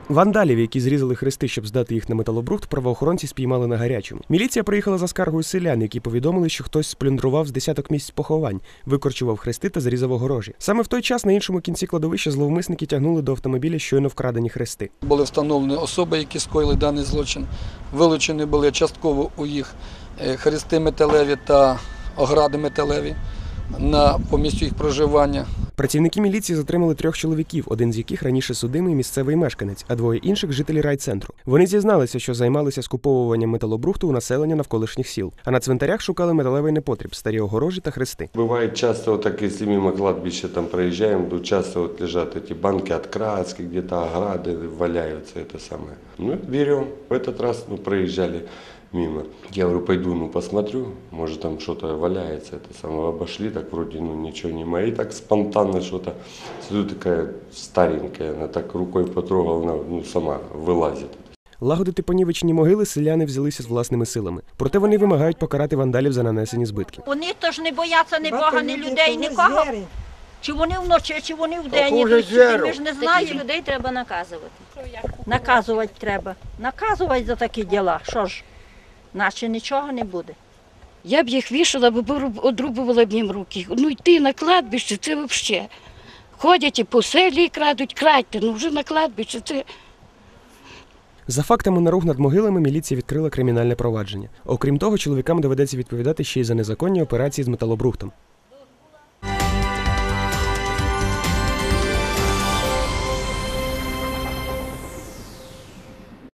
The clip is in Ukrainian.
Вандалів, які зрізали хрести, щоб здати їх на металобрухт, правоохоронці спіймали на гарячому. Міліція приїхала за скаргою селян, які повідомили, що хтось сплюндрував з десяток місць поховань, викорчував хрести та зрізав огорожі. Саме в той час на іншому кінці кладовища зловмисники тягнули до автомобіля щойно вкрадені хрести. Були встановлені особи, які скоїли даний злочин. Вилучені були частково у їх хрести металеві та огради металеві по місцю їх проживання. Працівники міліції затримали 3 чоловіків, один з яких раніше судимий місцевий мешканець, а 2 інших – жителі райцентру. Вони зізналися, що займалися скуповуванням металобрухту у населення навколишніх сіл, а на цвинтарях шукали металевий непотріб – старі огорожі та хрести. Бывает часто, вот так, если мимо кладбища там проезжаем, то часто вот лежат эти банки от краски, где-то ограды валяются, это самое. Ну, берем. В этот раз проезжали мимо. Я говорю, пойду, посмотрю, может там что-то валяется, это самое. Обошли, так вроде, ничего не мои, так спонтанно что-то. Смотрю, такая старенькая, она так рукой потрогала, она сама вылазит. Лагодити понівечені могили селяни взялися з власними силами. Проте вони вимагають покарати вандалів за нанесені збитки. Вони то ж не бояться ні Бога, ні людей, нікого. Чи вони вночі, чи вони вдень, ми ж не знаємо. Таких людей треба наказувати. Наказувати треба. Наказувати за такі діла. Що ж, наче нічого не буде. Я б їх вішала, бо одрубувала б їм руки. Йти на кладбище, це взагалі. Ходять і по селі крадуть, крадьте, вже на кладбище це... За фактами наруг над могилами міліція відкрила кримінальне провадження. Окрім того, чоловікам доведеться відповідати ще й за незаконні операції з металобрухтом.